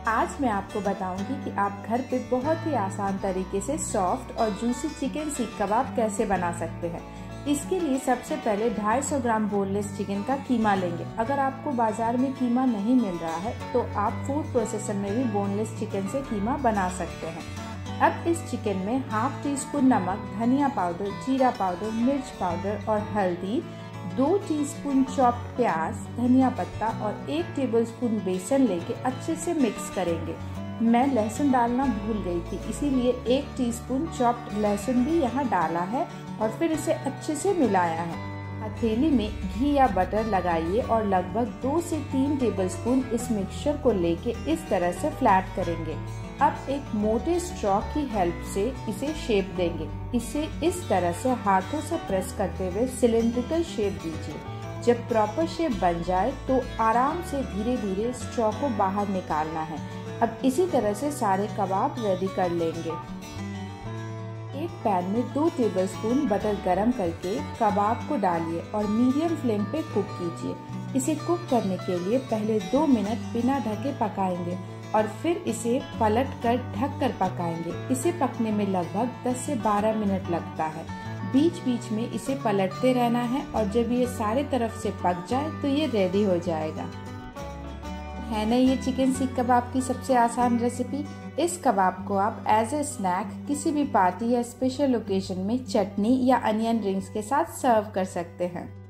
आज मैं आपको बताऊंगी कि आप घर पे बहुत ही आसान तरीके से सॉफ्ट और जूसी चिकन सीख कबाब कैसे बना सकते हैं। इसके लिए सबसे पहले 250 ग्राम बोनलेस चिकन का कीमा लेंगे। अगर आपको बाजार में कीमा नहीं मिल रहा है तो आप फूड प्रोसेसर में भी बोनलेस चिकन से कीमा बना सकते हैं। अब इस चिकन में हाफ टी स्पून नमक, धनिया पाउडर, जीरा पाउडर, मिर्च पाउडर और हल्दी, 2 टीस्पून चॉप्ड प्याज, धनिया पत्ता और 1 टेबलस्पून बेसन लेके अच्छे से मिक्स करेंगे। मैं लहसुन डालना भूल गई थी, इसीलिए 1 टीस्पून चॉप्ड लहसुन भी यहाँ डाला है और फिर इसे अच्छे से मिलाया है। हथेली में घी या बटर लगाइए और लगभग 2 से 3 टेबलस्पून इस मिक्सचर को लेके इस तरह से फ्लैट करेंगे। अब एक मोटे स्ट्रॉ की हेल्प से इसे शेप देंगे। इसे इस तरह से हाथों से प्रेस करते हुए सिलिंड्रिकल शेप दीजिए। जब प्रॉपर शेप बन जाए तो आराम से धीरे धीरे स्ट्रॉ को बाहर निकालना है। अब इसी तरह से सारे कबाब रेडी कर लेंगे। एक पैन में 2 टेबलस्पून बटर गरम करके कबाब को डालिए और मीडियम फ्लेम पे कुक कीजिए। इसे कुक करने के लिए पहले 2 मिनट बिना ढके पकाएंगे और फिर इसे पलट कर ढक कर पकाएंगे। इसे पकने में लगभग 10 से 12 मिनट लगता है। बीच बीच में इसे पलटते रहना है और जब ये सारे तरफ से पक जाए तो ये रेडी हो जाएगा। है ना ये चिकन सीख कबाब की सबसे आसान रेसिपी। इस कबाब को आप एज ए स्नैक किसी भी पार्टी या स्पेशल ओकेजन में चटनी या अनियन रिंग्स के साथ सर्व कर सकते हैं।